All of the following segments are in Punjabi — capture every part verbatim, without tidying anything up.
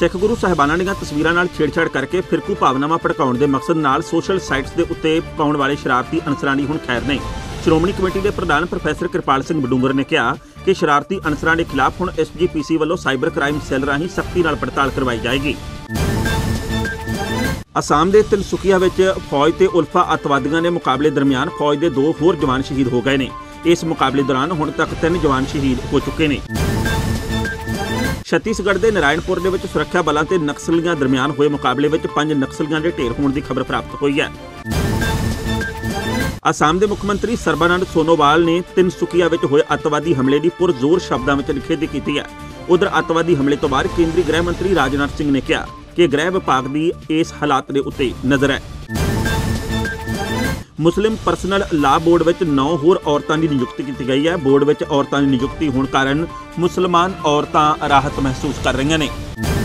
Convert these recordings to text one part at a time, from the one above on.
सिख गुरु साहिबाना ਦੀਆਂ ਤਸਵੀਰਾਂ ਨਾਲ ਛੇੜਛਾੜ ਕਰਕੇ ਫਿਰਕੂ ਭਾਵਨਾਵਾਂ ਭੜਕਾਉਣ ਦੇ ਮਕਸਦ ਨਾਲ ਸੋਸ਼ਲ ਸਾਈਟਸ ਦੇ ਉੱਤੇ ਪਾਉਣ ਵਾਲੇ ਸ਼ਰਾਰਤੀ ਅਨਸਰਾਂ ਦੀ ਹੁਣ ਖੈਰ ਨਹੀਂ। ਸ਼੍ਰੋਮਣੀ ਕਮੇਟੀ ਦੇ ਪ੍ਰਧਾਨ ਪ੍ਰੋਫੈਸਰ ਕਿਰਪਾਲ ਸਿੰਘ ਬਡੂੰਗਰ ਨੇ ਕਿਹਾ ਕਿ ਸ਼ਰਾਰਤੀ ਅਨਸਰਾਂ ਦੇ ਖਿਲਾਫ ਹੁਣ ਐਸ ਜੀ ਪੀ ਸੀ ਵੱਲੋਂ ਸਾਈਬਰ ਕ੍ਰਾਈਮ ਸੈੱਲ ਰਾਹੀਂ ਸਖਤੀ ਨਾਲ ਪੜਤਾਲ ਕਰਵਾਈ ਜਾਏਗੀ। ਅਸਾਮ ਦੇ ਤਿਨਸੁਕੀਆ ਵਿੱਚ ਫੌਜ ਤੇ ਉਲਫਾ ਅੱਤਵਾਦੀਆਂ ਦੇ ਮੁਕਾਬਲੇ ਦਰਮਿਆਨ ਫੌਜ ਦੇ ਦੋ ਹੋਰ ਜਵਾਨ ਸ਼ਹੀਦ ਹੋ ਗਏ ਨੇ। ਇਸ ਮੁਕਾਬਲੇ ਦੌਰਾਨ ਹੁਣ ਤੱਕ ਤਿੰਨ ਜਵਾਨ ਸ਼ਹੀਦ ਹੋ ਚੁੱਕੇ ਨੇ। ਛੱਤੀਸਗੜ੍ਹ ਦੇ ਨਾਰਾਇਣਪੁਰ ਦੇ ਵਿੱਚ ਸੁਰੱਖਿਆ ਬਲਾਂ ਤੇ ਨਕਸਲੀਆਂ ਦਰਮਿਆਨ ਹੋਏ ਮੁਕਾਬਲੇ ਵਿੱਚ ਪੰਜ ਨਕਸਲੀਆਂ ਦੇ ਢੇਰ ਹੋਣ ਦੀ ਖਬਰ ਪ੍ਰਾਪਤ ਹੋਈ ਹੈ। ਅਸਾਮ ਦੇ ਮੁੱਖ ਮੰਤਰੀ ਸਰਬਾਨੰਦ ਸੋਨੋਵਾਲ ਨੇ ਤਿਨਸੁਕੀਆ ਵਿੱਚ ਹੋਏ ਅੱਤਵਾਦੀ ਹਮਲੇ ਦੀ ਪੁਰਜ਼ੋਰ ਸ਼ਬਦਾਂ ਵਿੱਚ ਨਿਖੇਧੀ ਕੀਤੀ ਹੈ। ਉਧਰ ਅੱਤਵਾਦੀ ਹਮਲੇ ਤੋਂ ਬਾਅਦ ਕੇਂਦਰੀ ਗ੍ਰਹਿ ਮੰਤਰੀ ਰਾਜਨਾਥ ਸਿੰਘ ਨੇ ਕਿਹਾ ਕਿ ਗ੍ਰਹਿ ਵਿਭਾਗ ਦੀ ਇਸ ਹਾਲਾਤ ਦੇ ਉੱਤੇ ਨਜ਼ਰ ਹੈ। ਮੁਸਲਿਮ ਪਰਸਨਲ ਲਾ ਬੋਰਡ ਵਿੱਚ ਨੌ ਹੋਰ ਔਰਤਾਂ ਦੀ ਨਿਯੁਕਤੀ ਕੀਤੀ ਗਈ ਹੈ। ਬੋਰਡ ਵਿੱਚ ਔਰਤਾਂ ਦੀ ਨਿਯੁਕਤੀ ਹੋਣ ਕਾਰਨ ਮੁਸਲਮਾਨ ਔਰਤਾਂ ਰਾਹਤ ਮਹਿਸੂਸ ਕਰ ਰਹੀਆਂ ਨੇ।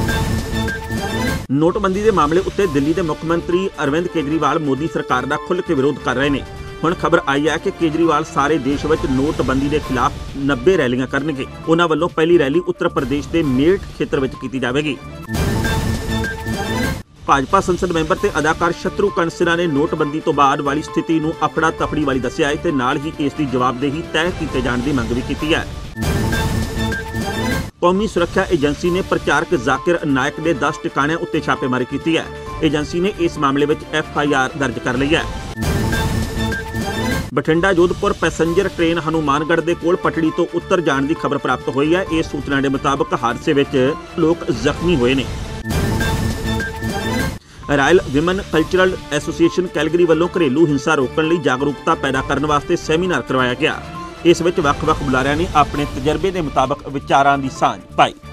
ਨੋਟਬੰਦੀ ਦੇ ਮਾਮਲੇ ਉੱਤੇ ਦਿੱਲੀ ਦੇ ਮੁੱਖ ਮੰਤਰੀ ਅਰਵਿੰਦ ਕੇਜਰੀਵਾਲ ਮੋਦੀ ਸਰਕਾਰ ਦਾ ਖੁੱਲ੍ਹ ਕੇ ਵਿਰੋਧ ਕਰ ਰਹੇ ਨੇ। ਹੁਣ ਖਬਰ ਆਈ ਹੈ ਕਿ ਕੇਜਰੀਵਾਲ ਸਾਰੇ ਦੇਸ਼ ਵਿੱਚ ਨੋਟਬੰਦੀ ਦੇ ਖਿਲਾਫ ਨੱਬੇ ਰੈਲੀਆਂ ਕਰਨਗੇ। ਉਹਨਾਂ ਵੱਲੋਂ ਪਹਿਲੀ ਰੈਲੀ ਉੱਤਰ ਪ੍ਰਦੇਸ਼ ਦੇ ਮੇਰਠ ਖੇਤਰ ਵਿੱਚ ਕੀਤੀ ਜਾਵੇਗੀ। ਭਾਜਪਾ ਸੰਸਦ ਮੈਂਬਰ ਤੇ ਅਦਾਕਾਰ ਸ਼ਤਰੂਘਨ ਸਿਨਹਾ ਨੇ ਨੋਟਬੰਦੀ ਤੋਂ ਬਾਅਦ ਵਾਲੀ ਸਥਿਤੀ ਨੂੰ ਅਫੜਾ ਤਫੜੀ ਵਾਲੀ ਦੱਸਿਆ ਹੈ ਤੇ ਨਾਲ ਹੀ ਇਸ ਦੀ ਜਵਾਬਦੇਹੀ ਤੈਅ ਕੀਤੇ ਜਾਣ ਦੀ ਮੰਗ ਵੀ ਕੀਤੀ ਹੈ। ਕੌਮੀ ਸੁਰੱਖਿਆ ਏਜੰਸੀ ਨੇ ਪ੍ਰਚਾਰਕ ਜ਼ਾਕਿਰ ਨਾਇਕ ਦੇ ਦਸ ਟਿਕਾਣਿਆਂ ਉੱਤੇ ਛਾਪੇਮਾਰੀ ਕੀਤੀ ਹੈ। ਏਜੰਸੀ ਨੇ ਇਸ ਮਾਮਲੇ ਵਿੱਚ ਐਫ ਆਈ ਆਰ ਦਰਜ ਕਰ ਲਈ ਹੈ। ਬਠਿੰਡਾ ਜੋਧਪੁਰ ਪੈਸੇਂਜਰ ਟ੍ਰੇਨ ਹਨੂਮਾਨਗੜ੍ਹ ਦੇ ਕੋਲ ਪਟੜੀ ਤੋਂ ਉੱਤਰ ਜਾਣ ਦੀ ਖਬਰ ਪ੍ਰਾਪਤ ਹੋਈ ਹੈ। ਇਸ ਸੂਚਨਾ ਦੇ ਮੁਤਾਬਕ ਹਾਦਸੇ ਵਿੱਚ ਲੋਕ ਜ਼ਖਮੀ ਹੋਏ ਨੇ। Royal Women Cultural Association Calgary ਵੱਲੋਂ ਘਰੇਲੂ ਹਿੰਸਾ ਰੋਕਣ ਲਈ ਜਾਗਰੂਕਤਾ ਪੈਦਾ ਕਰਨ ਵਾਸਤੇ ਸੈਮੀਨਾਰ ਕਰਵਾਇਆ ਗਿਆ। ਇਸ ਵਿੱਚ ਵੱਖ-ਵੱਖ ਬੁਲਾਰਿਆਂ ਨੇ ਆਪਣੇ ਤਜਰਬੇ ਦੇ ਮੁਤਾਬਕ ਵਿਚਾਰਾਂ ਦੀ ਸਾਂਝ ਪਾਈ।